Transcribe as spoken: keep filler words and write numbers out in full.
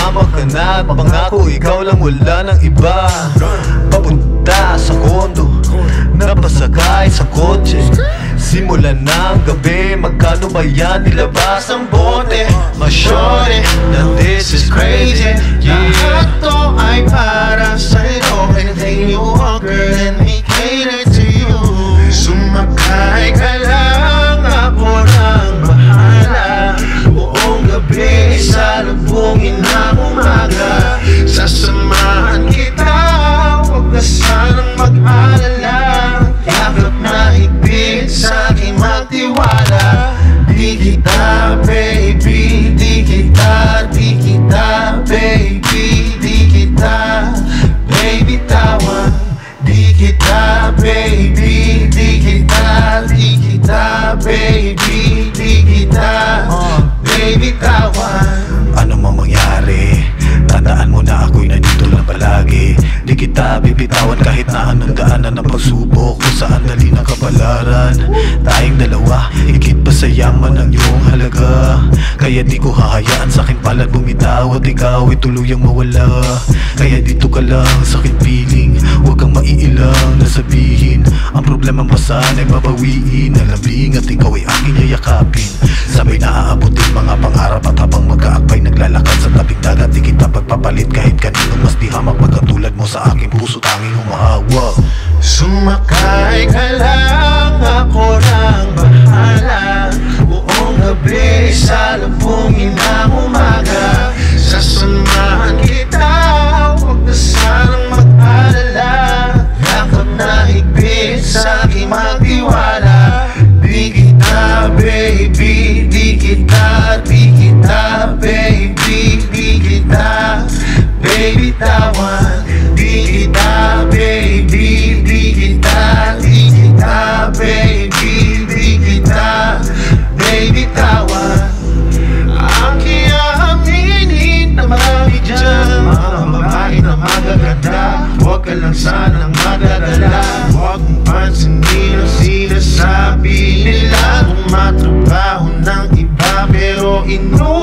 sumama ka na, pangako ikaw lang, wala ng iba. Papunta sa kondo, napasakay sa kotse. Simulan ng gabi, magkano ba yan? Nilabas ang bote. Masyore na this is crazy. Lahat to ay para sa'yo, and then you want girl and we cater to you. Sumakay ka lang, ako lang bahala. Buong gabi, salubungin ang umaga. Sasamahan kita, huwag ka sanang mag-alala. Yakap na higpit, sa'kin magtiwala. Di kita, baby, di kita, di kita, baby, di kita, baby tawan. Di kita, baby, di kita, di kita, baby, di kita, baby tawan. Ano mang mangyari, tandaan mo na ako'y nandito lang palagi. Di kita bibitawan kahit na anong daanan ng pagsubok, kung saan dali ng kapalaran. Tayong dalawa, higit pa sa yaman ang iyong halaga. Kaya di ko hahayaan sa aking palad bumitaw at ikaw ay tuluyang mawala. Kaya dito ka lang sa aking piling, huwag kang maiilang na sabihin. Ang problema pa sana ay mabawiin, nalambing at ikaw ay aking yayakapin. Sabay na aabutin mga pangarap at habang magkaakbay naglalakad sa tabing dagat. Di kita pagpapalit kahit kanino, mas di hamak pagkatulad mo sa aking puso, tanging humahawak. Sumakay ka lang, ako lang bahala. Buong gabi, salubungin ang umaga. Sasamahan kita, huwag na sanang mag-alala. Yakap na higpit, sa'kin magtiwala. Di kita, baby, di kita, di kita, baby, di kita, baby tawan. Di kita, baby, di kita, di kita, baby, di kita, baby tawan. Aking aminin na marami dyan, mga babae na magaganda. Huwag ka lang sanang mag-alala, huwag mong pansinin ang sinasabi nila. Kung matrabaho ng iba pero inu